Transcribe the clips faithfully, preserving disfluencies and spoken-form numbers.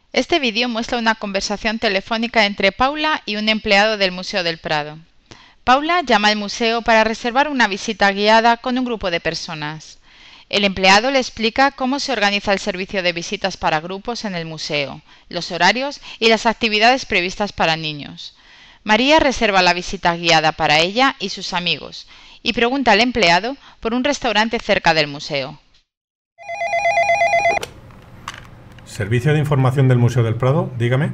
Este vídeo muestra una conversación telefónica entre Paula y un empleado del Museo del Prado. Paula llama al museo para reservar una visita guiada con un grupo de personas. El empleado le explica cómo se organiza el servicio de visitas para grupos en el museo, los horarios y las actividades previstas para niños. María reserva la visita guiada para ella y sus amigos y pregunta al empleado por un restaurante cerca del museo. Servicio de Información del Museo del Prado, dígame.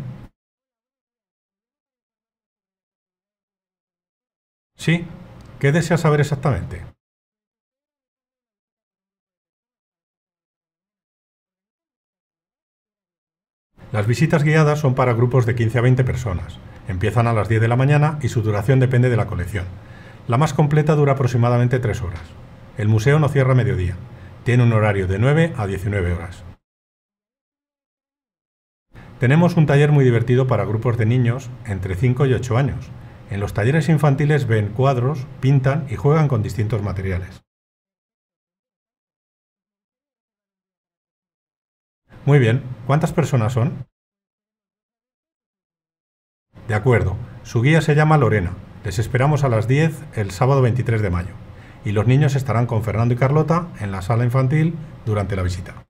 Sí, ¿qué desea saber exactamente? Las visitas guiadas son para grupos de quince a veinte personas. Empiezan a las diez de la mañana y su duración depende de la colección. La más completa dura aproximadamente tres horas. El museo no cierra a mediodía. Tiene un horario de nueve a diecinueve horas. Tenemos un taller muy divertido para grupos de niños entre cinco y ocho años. En los talleres infantiles ven cuadros, pintan y juegan con distintos materiales. Muy bien, ¿cuántas personas son? De acuerdo, su guía se llama Lorena. Les esperamos a las diez el sábado veintitrés de mayo. Y los niños estarán con Fernando y Carlota en la sala infantil durante la visita.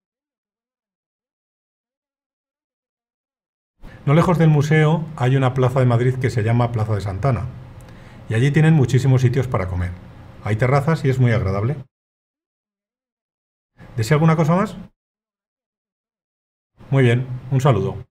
No lejos del museo hay una plaza de Madrid que se llama Plaza de Santana. Y allí tienen muchísimos sitios para comer. Hay terrazas y es muy agradable. ¿Desea alguna cosa más? Muy bien, un saludo.